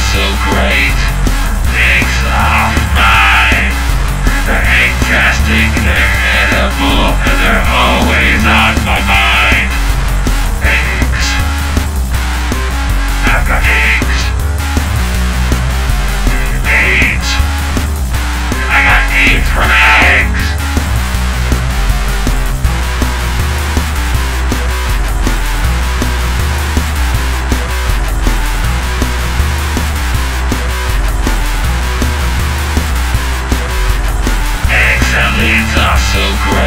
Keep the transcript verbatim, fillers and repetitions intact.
so great. Eggs off mine. They're egg-tastic, they're edible, and they're always on my mind. Eggs. I've got eggs. AIDS. I got AIDS from eggs. Eggs and leads are so great.